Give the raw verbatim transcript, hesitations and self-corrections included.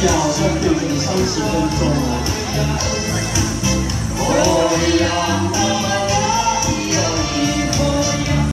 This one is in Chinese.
好像变成三十分钟了。